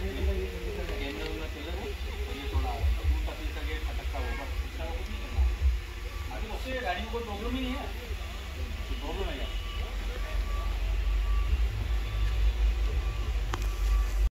गाड़ी में कोई प्रॉब्लम ही नहीं है, प्रॉब्लम है